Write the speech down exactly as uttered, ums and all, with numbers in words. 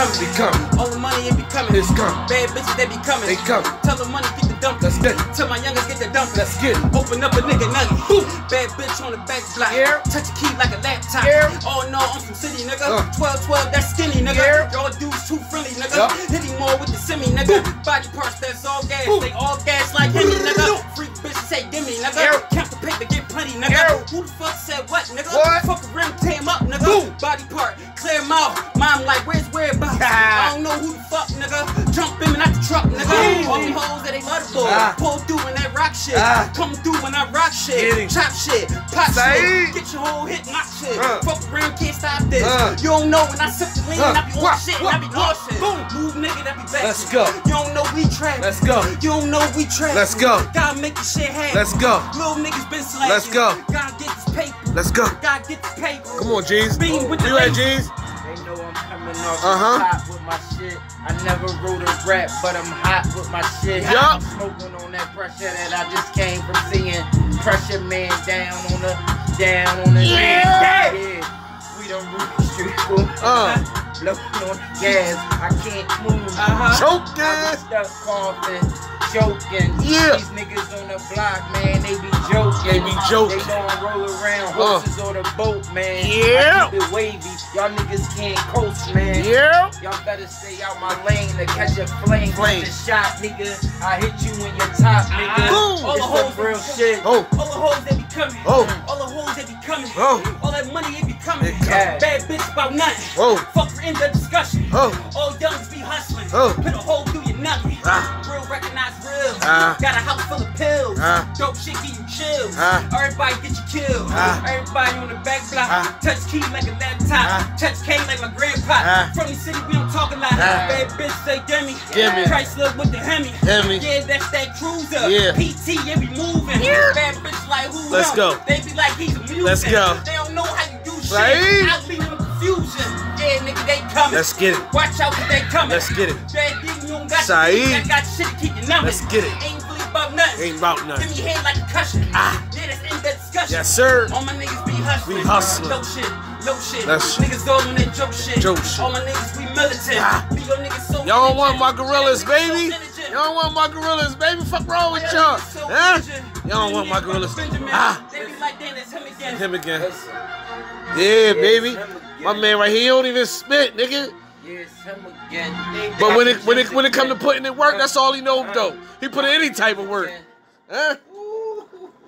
coming. Be coming. All the money it be coming. It's coming. Bad bitches they be coming. They coming. Tell the money get the dump. Let's get it. Tell my youngest get the dump. Let's get it. Open up a nigga nugget. Boom. Bad bitch on the back block. Yeah. Touch a key like a laptop. Yeah. Oh no, I'm from city, nigga. Uh. twelve twelve, that's skinny, nigga. Yeah. Y'all dudes too friendly, nigga. Yeah. Hit him more with the semi, nigga. Boom. Body parts that's all gas. Boom. They all gas like Hemi, nigga. Freak bitches say gimme, nigga. Yeah. Count the paper, get plenty, nigga. Yeah. Who the fuck said what, nigga? What? Fuck a rim, tear him up, nigga. Boom. Body part, clear mouth. Mom like, where's whereabouts? I don't know who the fuck, nigga. Jump in and out the truck, nigga. Boom. All them hoes that they love the boy. Ah. Pull through when that rock shit. Ah. Come through when I rock Get shit. him. Chop shit. Pop Say. shit. Get your whole hit, knock shit. Uh. Fuck around, can't stop this. Uh. You don't know when I sip the lean, Uh. I be on Wah, shit, wah, I be wah. nauseous. Boom. Move nigga, that be back. Let's go. You don't know we trap. Let's go. You don't know we trap. Let's go. Gotta make the shit happen. Let's go. Little niggas been slacking. Let's go. Gotta get this paper. Let's go. Gotta get this paper. Come on, G's. Beam with the You ready, lace. G's? They know I'm coming off Uh-huh. the top with my shit. I never wrote a rap, but I'm hot with my shit. Yup. I'm smoking on that pressure that I just came from seeing. Pressure man down on the, down on the Yeah. yeah. We done root the street, boom. Uh. Blowing on the gas, I can't move. Uh-huh. I Choking. was stuck coughing, choking. Yeah. These niggas on the block, man, they be joking. They be joking. They gon' roll around Uh. horses or the boat, man. Yeah. I keep it wavy. Y'all niggas can't coast, man. Yeah. Y'all better stay out my lane to catch a flame. Flame. The shot, nigga. I hit you in your top, nigga. Boom. All the It's hoes some real that be shit. Oh. All the hoes that be coming. Oh. All the hoes that be coming. Oh. All that money it be coming. It come. Yeah. Bad bitch about nothing. Oh. Fuck her in the discussion. Oh. All youngs be hustling. Oh. Put a hole through your nugget. Ah. Real recognize real. Ah. Got a house full of pills. Ah. Dope shit give you chills. Ah. Everybody get you killed. Ah. Everybody on the back block. Ah. Touch key like a laptop. Ah. Touch K like my grandpa. Ah. From the city we don't talk a lot. Ah. Bad bitch say gimme. Gimme. Chrysler with the Hemi. Hemi. Yeah, that's that cruiser. Yeah. P T, yeah, we moving. Yeah. Bad bitch like who? Let's him? go. They be like he's amusing. Let's go. They don't know how you do shit. Right. I leave them confusion. Yeah, nigga, they coming. Let's get it. Watch out, cause they coming. Let's get it. Bad dick, you don't got Saeed. shit. I got shit to keep you numbing. Let's get it. Ain't really about nothing. Ain't about Give nothing. me head like a cushion. Ah. Yeah, that's in that discussion. Yes, sir. All my niggas be hustling. We hustling. No shit, no shit. That's shit. Niggas all on that joke shit. Joke shit. All my niggas we militant. Ah. Be your niggas so Y'all don't want my diligent. gorillas, baby. So diligent. Y'all don't want my gorillas, baby. Fuck wrong with y'all? Huh? Y'all don't want my gorillas. Ah. They be like, damn, it's him again. Him again. Listen. Yeah, baby. It's him again. My man right here, he don't even spit, nigga. Yeah, it's him again. They But when it got when it you when it come to again. putting in work, that's all he know though. He put in any type of work. Again. Huh?